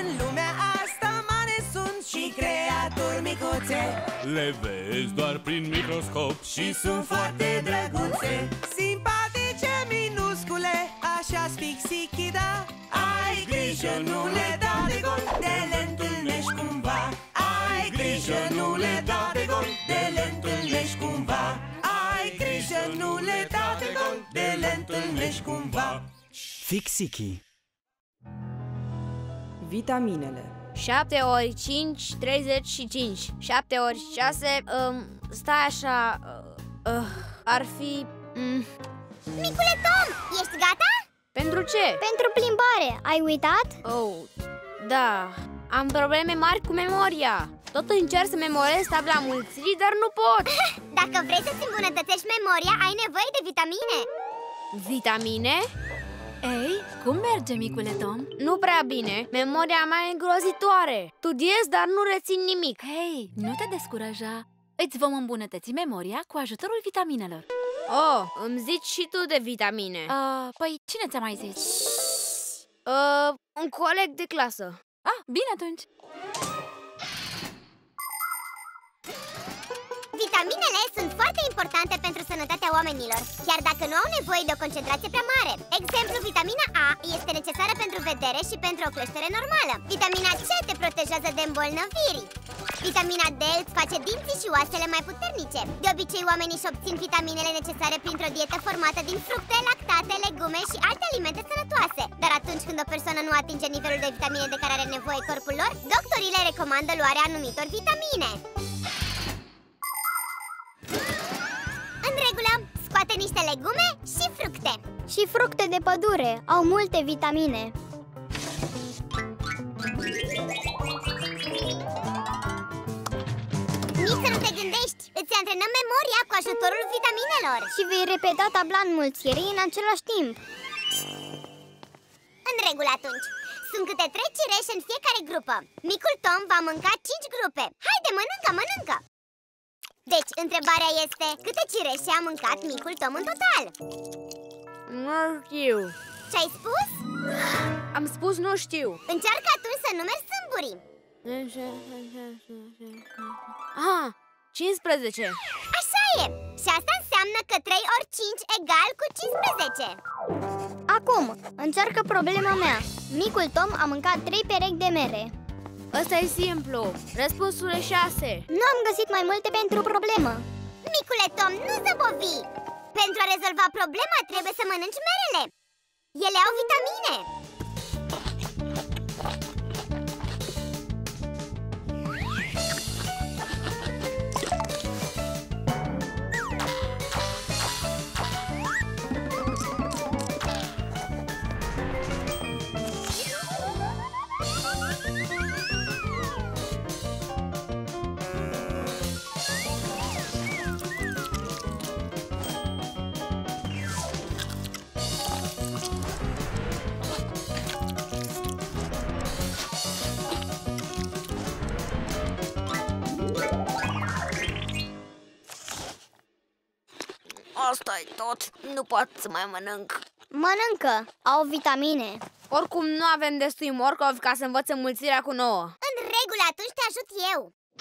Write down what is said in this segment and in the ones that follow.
În lumea asta mare sunt și creaturi micuțe. Le vezi doar prin microscop și sunt foarte drăguțe. Simpatice, minuscule, așa-s Fixichida. Ai grijă, nu le da de gol, de le întâlnești cumva. Ai grijă, nu le da de gol, de le întâlnești cumva. Ai grijă, nu le da de gol, de le întâlnești cumva. Fixichi. Vitaminele. 7 ori 5, 35. 7 ori 6, stai așa, ar fi... Micule Tom, ești gata? Pentru ce? Pentru plimbare, ai uitat? Oh, da, am probleme mari cu memoria. Tot încerc să memorez tabla mulțirii, dar nu pot. Dacă vrei să-ți îmbunătățești memoria, ai nevoie de vitamine. Vitamine? Ei, cum merge, micule Tom? Nu prea bine, memoria mea e îngrozitoare. Studiez, dar nu rețin nimic. Hei, nu te descuraja. Îți vom îmbunătăți memoria cu ajutorul vitaminelor. Oh, îmi zici și tu de vitamine. Păi, cine ți-a mai zis? Un coleg de clasă. Ah, bine atunci. Vitaminele sunt foarte importante pentru sănătatea oamenilor, chiar dacă nu au nevoie de o concentrație prea mare. Exemplu, vitamina A este necesară pentru vedere și pentru o creștere normală. Vitamina C te protejează de îmbolnăviri. Vitamina D îți face dinții și oasele mai puternice. De obicei, oamenii își obțin vitaminele necesare printr-o dietă formată din fructe, lactate, legume și alte alimente sănătoase. Dar atunci când o persoană nu atinge nivelul de vitamine de care are nevoie corpul lor, doctorii le recomandă luarea anumitor vitamine. În regulă, scoate niște legume și fructe. Și fructe de pădure au multe vitamine. Nici să nu te gândești, îți antrenăm memoria cu ajutorul vitaminelor. Și vei repeta tabla înmulțirii în același timp. În regulă atunci. Sunt câte 3 cireși în fiecare grupă. Micul Tom va mânca 5 grupe. Haide, mănâncă, mănâncă! Deci, întrebarea este, câte cireșe a mâncat micul Tom în total? Nu știu. Ce-ai spus? Am spus nu știu. Încearcă atunci să numeri sâmburii. Ah, 15. Așa e! Și asta înseamnă că 3 ori 5 egal cu 15. Acum, încearcă problema mea. Micul Tom a mâncat 3 perechi de mere. Ăsta e simplu. Răspunsul e 6. Nu am găsit mai multe pentru problemă. Micule Tom, nu zăbovi! Pentru a rezolva problema trebuie să mănânci merele. Ele au vitamine. Asta-i tot. Nu pot să mai mănânc. Mănâncă, au vitamine. Oricum nu avem destui morcovi ca să învăț înmulțirea cu 9. În regulă, atunci te ajut eu.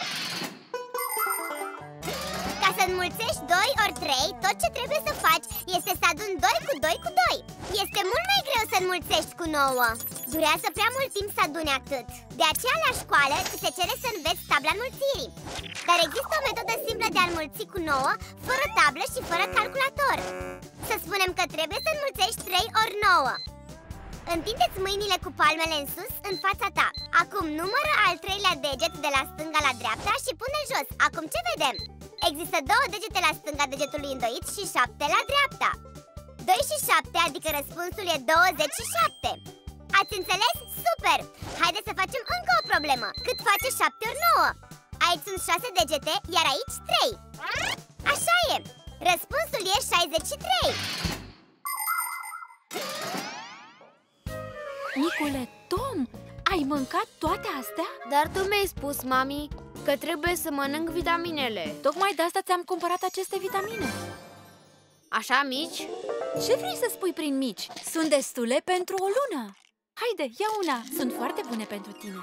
Ca să înmulțești 2 ori 3, tot ce trebuie să faci este să aduni 2 cu 2 cu 2. Este mult mai greu să înmulțești cu 9. Durează prea mult timp să aduni atât. De aceea la școală ți se cere să înveți tabla înmulțirii. Dar există o metodă simplă de a înmulți cu 9, fără tablă și fără calculator. Să spunem că trebuie să înmulțești 3 ori 9. Întindeți mâinile cu palmele în sus, în fața ta. Acum numără al 3-lea deget de la stânga la dreapta și pune-l jos. Acum ce vedem? Există 2 degete la stânga degetului îndoit și 7 la dreapta. 2 și 7, adică răspunsul e 27. Ați înțeles? Super! Haideți să facem încă o problemă. Cât face 7 ori 9? Aici sunt 6 degete, iar aici 3. Așa e! Răspunsul e 63. Micule Tom, ai mâncat toate astea? Dar tu mi-ai spus, mami, că trebuie să mănânc vitaminele. Tocmai de asta ți-am cumpărat aceste vitamine. Așa mici? Ce vrei să spui prin mici? Sunt destule pentru o lună. Haide, ia una! Sunt foarte bune pentru tine.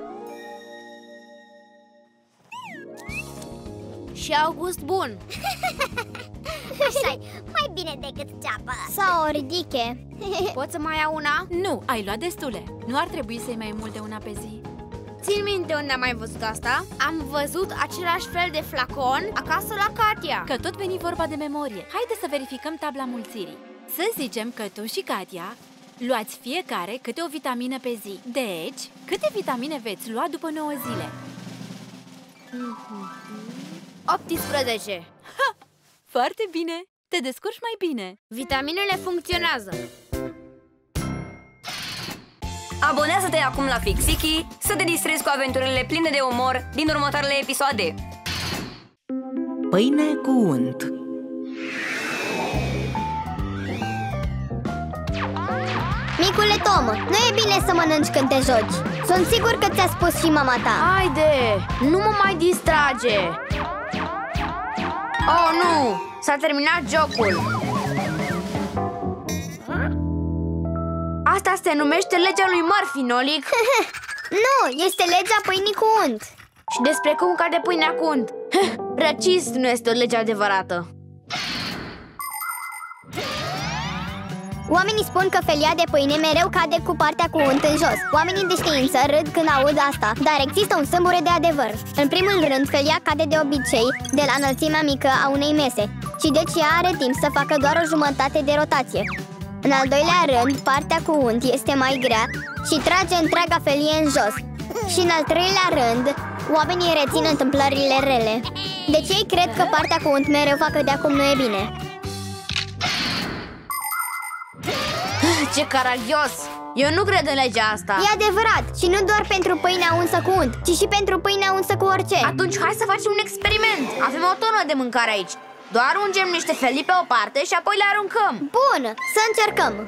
Și au gust bun. Așa-i, mai bine decât ceapă. Sau o ridiche. Pot să mai iau una? Nu, ai luat destule. Nu ar trebui să iei mai mult de una pe zi. Țin minte unde am mai văzut asta? Am văzut același fel de flacon acasă la Katia. Că tot veni vorba de memorie. Haide să verificăm tabla mulțirii. Să zicem că tu și Katia luați fiecare câte o vitamină pe zi. Deci, câte vitamine veți lua după 9 zile? 18. Foarte bine! Te descurci mai bine! Vitaminele funcționează. Abonează-te acum la Fixiki să te distrezi cu aventurile pline de umor din următoarele episoade. Pâine cu unt. Micule Tom, nu e bine să mănânci când te joci. Sunt sigur că ți-a spus și mama ta. Haide, nu mă mai distrage. Oh, nu! S-a terminat jocul. Asta se numește legea lui Murphy, Nolic. Nu, este legea pâinii cu unt. Și despre cum cade pâinea cu unt. Precis, nu este o lege adevărată. Oamenii spun că felia de pâine mereu cade cu partea cu unt în jos. Oamenii de știință râd când aud asta, dar există un sâmbure de adevăr. În primul rând, felia cade de obicei de la înălțimea mică a unei mese și deci ea are timp să facă doar o jumătate de rotație. În al doilea rând, partea cu unt este mai grea și trage întreaga felie în jos. Și în al treilea rând, oamenii rețin întâmplările rele. Deci ei cred că partea cu unt mereu va cădea cum nu e bine. Ce caragios! Eu nu cred în legea asta. E adevărat! Și nu doar pentru pâinea unsă cu unt, ci și pentru pâinea unsă cu orice. Atunci hai să facem un experiment. Avem o tonă de mâncare aici. Doar ungem niște felii pe o parte și apoi le aruncăm. Bun, să încercăm.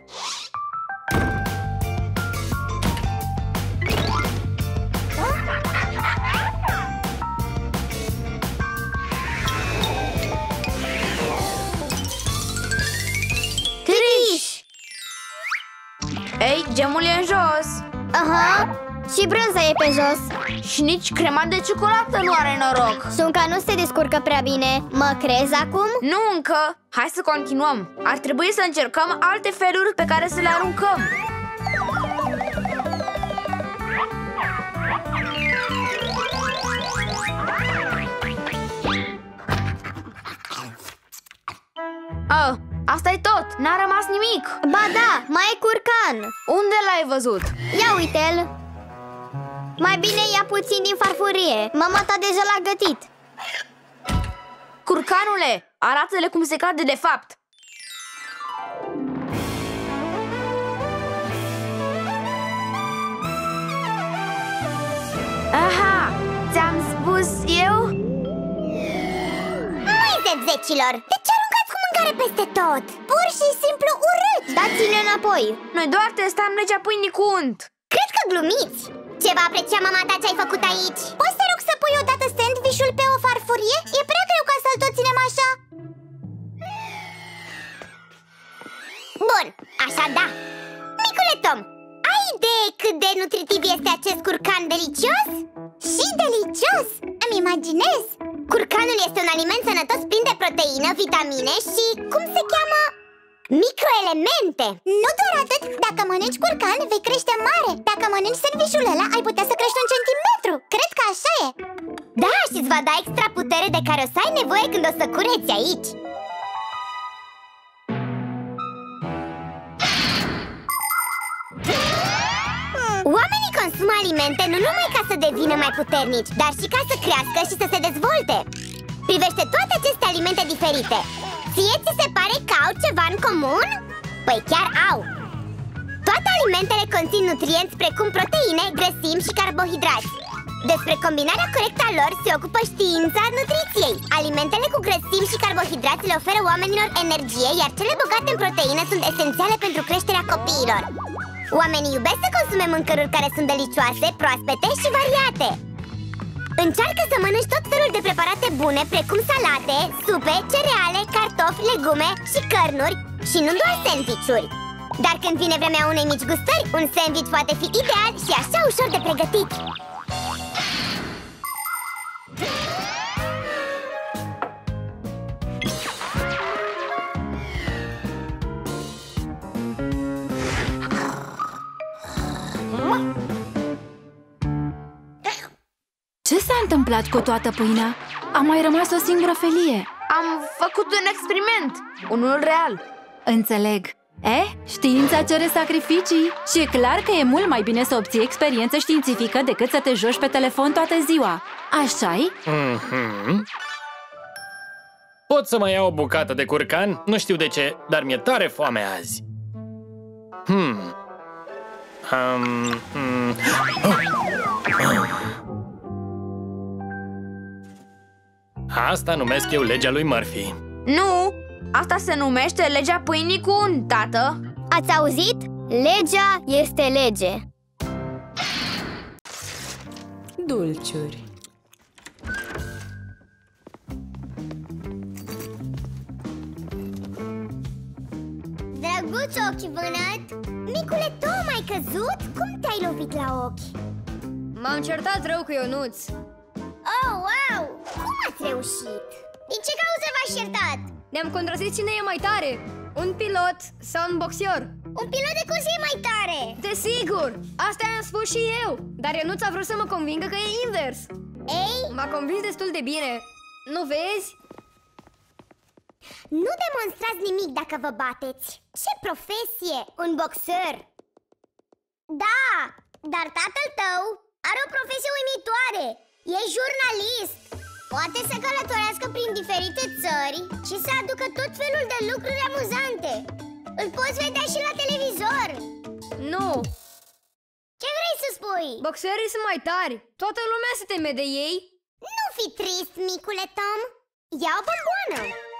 Triș! Ei, gemul e în jos. Aha, și brânza e pe jos. Și nici crema de ciocolată nu are noroc. Sunca nu se descurcă prea bine. Mă crezi acum? Nu încă. Hai să continuăm. Ar trebui să încercăm alte feluri pe care să le aruncăm. Oh, asta e tot. N-a rămas nimic. Ba da, mai e curcan. Unde l-ai văzut? Ia uite-l. Mai bine ia puțin din farfurie. Mama ta deja l-a gătit. Curcanule, arată-le cum se cade de fapt. Aha, ți-am spus eu? Măi, zevzecilor, de ce aruncați cu mâncare peste tot? Pur și simplu urât. Dați-le înapoi. Noi doar testam legea pâinii cu unt. Cred că glumiți. Ce va aprecia mama ta ce ai făcut aici? Poți, te rog, să pui odată sandwich-ul pe o farfurie? E prea greu ca să-l tot ținem așa. Bun, așa da. Micule Tom, ai idee cât de nutritiv este acest curcan delicios? Și delicios! Îmi imaginez. Curcanul este un aliment sănătos plin de proteină, vitamine și, cum se cheamă? Microelemente. Nu doar atât, dacă mănânci curcan, vei crește mare. Dacă mănânci sandwich-ul ăla, ai putea să crești 1 centimetru. Cred că așa e. Da, și îți va da extra putere de care o să ai nevoie când o să cureți aici. Oamenii consumă alimente nu numai ca să devină mai puternici, dar și ca să crească și să se dezvolte. Privește toate aceste alimente diferite. Ție ți se pare că au ceva în comun? Păi chiar au! Toate alimentele conțin nutrienți precum proteine, grăsimi și carbohidrați. Despre combinarea corectă a lor se ocupă știința nutriției. Alimentele cu grăsimi și carbohidrați le oferă oamenilor energie, iar cele bogate în proteine sunt esențiale pentru creșterea copiilor. Oamenii iubesc să consume mâncăruri care sunt delicioase, proaspete și variate. Încearcă să mănânci tot felul de preparate bune, precum salate, supe, cereale, cartofi, legume și cărnuri și nu doar sandwich-uri. Dar când vine vremea unei mici gustări, un sandwich poate fi ideal și așa ușor de pregătit. Ce s-a întâmplat cu toată pâinea? A mai rămas o singură felie. Am făcut un experiment, unul real. Înțeleg. Știința cere sacrificii și e clar că e mult mai bine să obții experiență științifică decât să te joci pe telefon toată ziua. Așa-i? Pot să mai iau o bucată de curcan? Nu știu de ce, dar mi-e tare foame azi. Asta numesc eu legea lui Murphy. Nu, asta se numește legea pâinii cu un, tată. Ați auzit? Legea este lege. Dulciuri. Drăguț ochi vânăt! Micule Tom, ai căzut? Cum te-ai lovit la ochi? M-am certat rău cu Ionuț. Oh, wow! Cum ați reușit? Din ce cauză v-ați certat? Ne-am contrazis cine e mai tare, un pilot sau un boxier. Un pilot de curse e mai tare! Desigur! Asta am spus și eu, dar Ionuț a vrut să mă convingă că e invers. Ei? M-a convins destul de bine. Nu vezi? Nu demonstrați nimic dacă vă bateți. Ce profesie! Un boxer! Da, dar tatăl tău are o profesie uimitoare. E jurnalist. Poate să călătorească prin diferite țări și să aducă tot felul de lucruri amuzante. Îl poți vedea și la televizor. Nu. Ce vrei să spui? Boxerii sunt mai tari. Toată lumea se teme de ei. Nu fi trist, micule Tom. Ia o bomboană.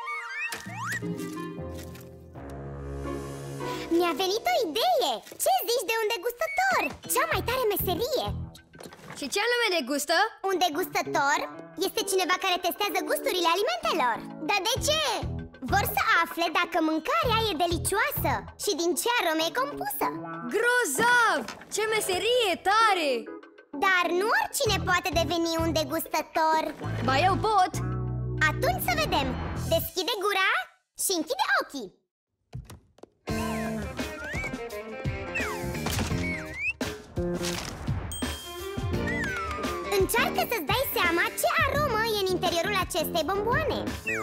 Mi-a venit o idee. Ce zici de un degustător? Cea mai tare meserie. Și ce anume degustă? Un degustător este cineva care testează gusturile alimentelor. Dar de ce? Vor să afle dacă mâncarea e delicioasă și din ce arome e compusă. Grozav! Ce meserie tare! Dar nu oricine poate deveni un degustător. Ba eu pot! Atunci să vedem. Deschide gura și închide ochii. Încearcă să-ți dai seama ce aromă e în interiorul acestei bomboane.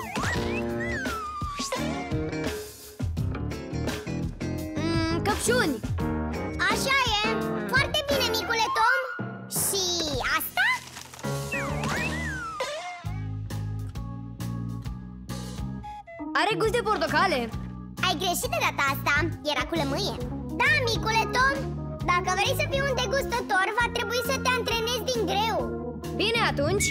Căpșuni! Așa e! Foarte bine, micule Tom! Și asta? Are gust de portocale. Ai greșit de data asta, era cu lămâie. Da, micule Tom, dacă vrei să fii un degustător, va trebui să te antrenezi din greu. Bine atunci.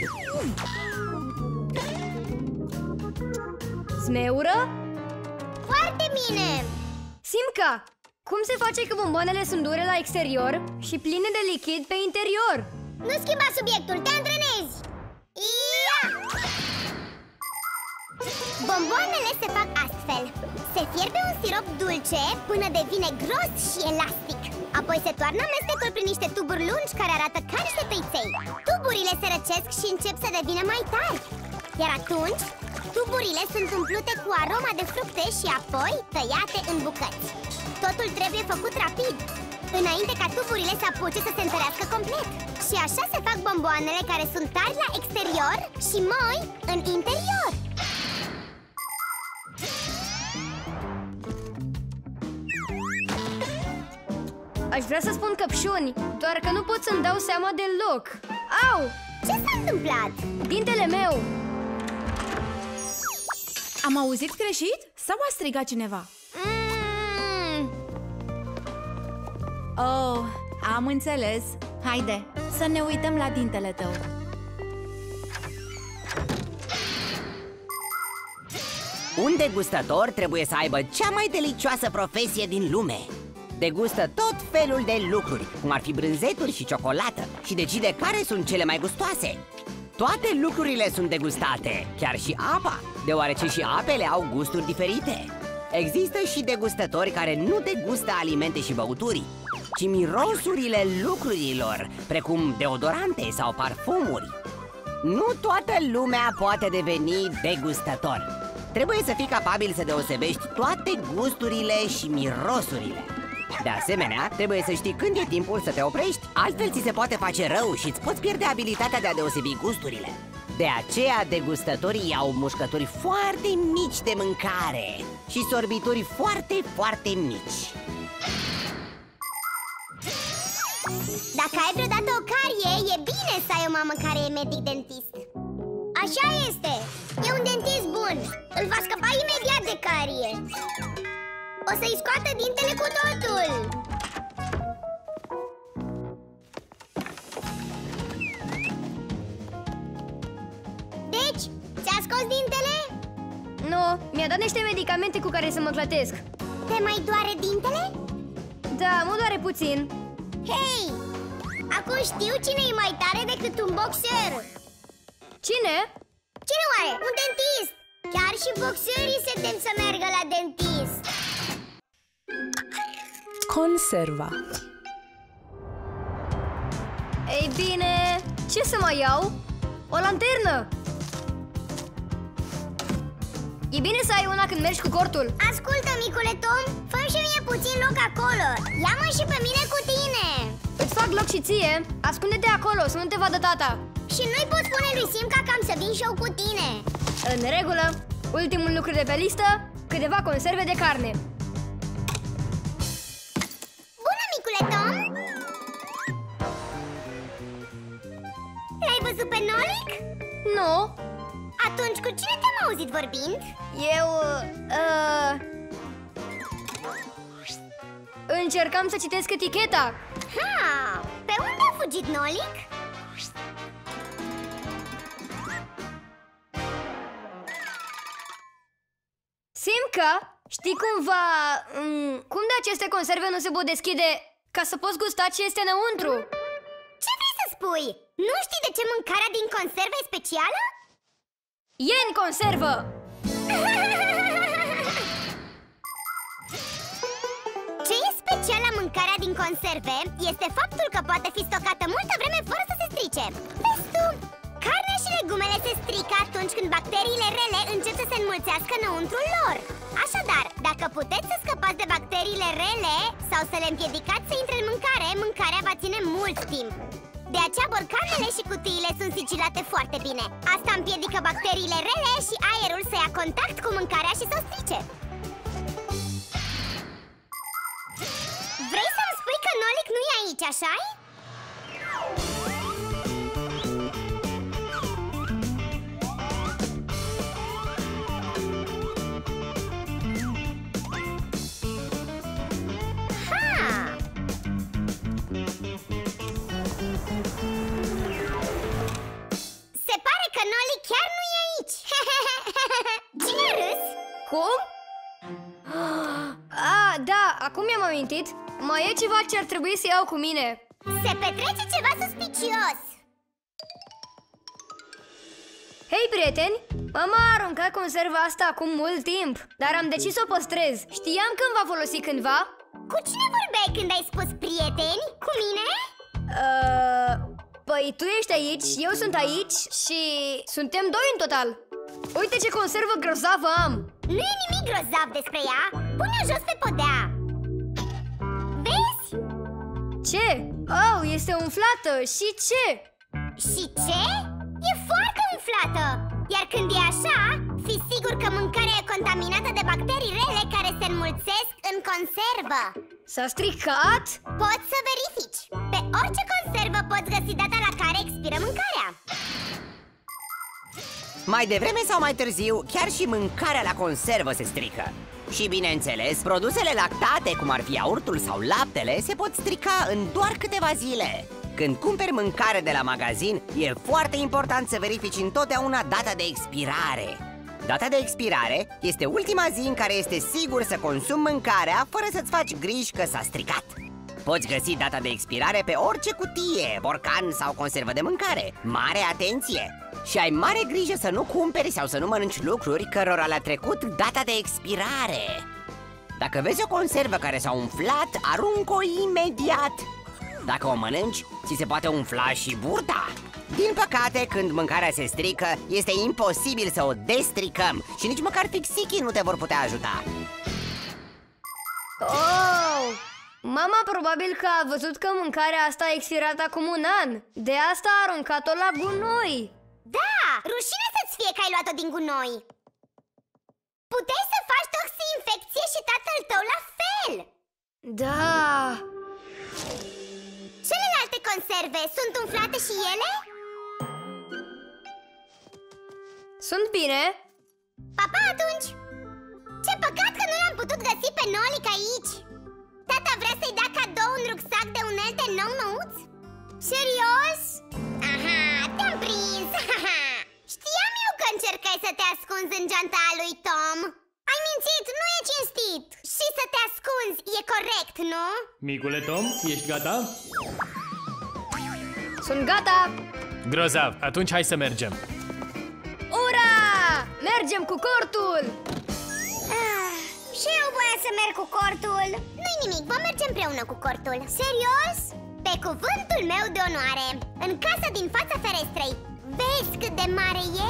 Zmeură? Foarte bine! Simca! Cum se face că bomboanele sunt dure la exterior și pline de lichid pe interior? Nu schimba subiectul, te antrenezi! Ia! Bomboanele se fac astfel. Se fierbe un sirop dulce până devine gros și elastic. Apoi se toarnă amestecul prin niște tuburi lungi care arată ca niște tăiței. Tuburile se răcesc și încep să devină mai tari. Iar atunci, tuburile sunt umplute cu aroma de fructe și apoi tăiate în bucăți. Totul trebuie făcut rapid, înainte ca tuburile să apuce să se întărească complet. Și așa se fac bomboanele care sunt tari la exterior și moi în interior. Aș vrea să spun căpșuni, doar că nu pot să-mi dau seama deloc. Au! Ce s-a întâmplat? Dintele meu! Am auzit greșit? Sau a strigat cineva? Oh, am înțeles. Haide, să ne uităm la dintele tău. Un degustător trebuie să aibă cea mai delicioasă profesie din lume. Degustă tot felul de lucruri, cum ar fi brânzeturi și ciocolată, și decide care sunt cele mai gustoase. Toate lucrurile sunt degustate, chiar și apa, deoarece și apele au gusturi diferite. Există și degustători care nu degustă alimente și băuturi, ci mirosurile lucrurilor, precum deodorante sau parfumuri. Nu toată lumea poate deveni degustător. Trebuie să fii capabil să deosebești toate gusturile și mirosurile. De asemenea, trebuie să știi când e timpul să te oprești, altfel ți se poate face rău și îți poți pierde abilitatea de a deosebi gusturile. De aceea, degustătorii au mușcături foarte mici de mâncare și sorbituri foarte, foarte mici. Dacă ai vreodată o carie, e bine să ai o mamă care e medic dentist. Așa este, e un dentist bun, îl va scăpa imediat de carie. O să-i scoată dintele cu totul. Deci, ți-a scos dintele? Nu, mi-a dat niște medicamente cu care să mă clătesc. Te mai doare dintele? Da, mă doare puțin. Hei, acum știu cine e mai tare decât un boxer. Cine? Cine oare? Un dentist! Chiar și boxerii se tem să meargă la dentist. Conserva. Ei bine, ce să mai iau? O lanternă! E bine să ai una când mergi cu cortul. Ascultă, micule Tom, fă-mi și mie puțin loc acolo. Ia-mă și pe mine cu tine. Îți fac loc și ție. Ascunde-te acolo, să nu te vadă tata. Și nu-i pot spune lui Simca că am să vin și eu cu tine. În regulă. Ultimul lucru de pe listă, câteva conserve de carne. Bună, micule Tom! L-ai văzut pe Nolic? Nu. Atunci cu cine te-am auzit vorbind? Eu... încercam să citesc eticheta. Ha! Pe unde a fugit Nolic? Simca, știi cumva... cum de aceste conserve nu se pot deschide ca să poți gusta ce este înăuntru? Ce vrei să spui? Nu știi de ce mâncarea din conservă e specială? E în conservă! Ce e special la mâncarea din conserve este faptul că poate fi stocată multă vreme fără să se strice. Vezi tu, carnea și legumele se strică atunci când bacteriile rele încep să se înmulțească înăuntrul lor. Așadar, dacă puteți să scăpați de bacteriile rele sau să le împiedicați să intre în mâncare, mâncarea va ține mult timp. De aceea borcanele și cutiile sunt sigilate foarte bine. Asta împiedică bacteriile rele și aerul să ia contact cu mâncarea și să o strice. Vrei să-mi spui că Nolic nu e aici, așa-i? Se pare că Nolic chiar nu e aici. Cine a râs? Cum? Ah, da, acum mi-am amintit. Mai e ceva ce ar trebui să iau cu mine. Se petrece ceva suspicios. Hei, prieteni! Mama a aruncat conserva asta acum mult timp, dar am decis să o păstrez. Știam că îmi va folosi cândva. Cu cine vorbeai când ai spus prieteni? Cu mine? Păi tu ești aici, eu sunt aici și suntem doi în total. Uite ce conservă grozavă am. Nu e nimic grozav despre ea. Pune-o jos pe podea. Vezi? Ce? Oh, este umflată. Și ce? Și ce? E foarte umflată. Iar când e așa, fi sigur că mâncarea e contaminată de bacterii rele care se înmulțesc în conservă. S-a stricat? Poți să verifici. Pe orice conservă poți găsi data la care expiră mâncarea. Mai devreme sau mai târziu, chiar și mâncarea la conservă se strică. Și bineînțeles, produsele lactate, cum ar fi iaurtul sau laptele, se pot strica în doar câteva zile. Când cumperi mâncare de la magazin, e foarte important să verifici întotdeauna data de expirare. Data de expirare este ultima zi în care este sigur să consumi mâncarea fără să-ți faci griji că s-a stricat. Poți găsi data de expirare pe orice cutie, borcan sau conservă de mâncare. Mare atenție! Și ai mare grijă să nu cumperi sau să nu mănânci lucruri cărora le-a trecut data de expirare. Dacă vezi o conservă care s-a umflat, aruncă-o imediat. Dacă o mănânci, ți se poate umfla și burta. Din păcate, când mâncarea se strică, este imposibil să o destricăm și nici măcar fixichii nu te vor putea ajuta. Oh! Mama probabil că a văzut că mâncarea asta a expirat acum un an. De asta a aruncat-o la gunoi. Da, rușine să-ți fie că ai luat-o din gunoi. Puteai să faci toxi-infecție și tatăl tău la fel. Da. Celelalte conserve sunt umflate și ele? Sunt bine. Papa atunci! Ce păcat că nu l-am putut găsi pe Nolic aici. Tata vrea să-i dea cadou un rucsac de unelte nou-nouț? Serios? Aha, te-am prins! Știam eu că încercai să te ascunzi în geanta lui Tom. Ai mințit, nu e cinstit. Și să te ascunzi e corect, nu? Micule Tom, ești gata? Sunt gata. Grozav, atunci hai să mergem. Ura! Mergem cu cortul! Și eu voiam să merg cu cortul. Nu-i nimic, vom merge împreună cu cortul. Serios? Pe cuvântul meu de onoare. În casa din fața ferestrei. Vezi cât de mare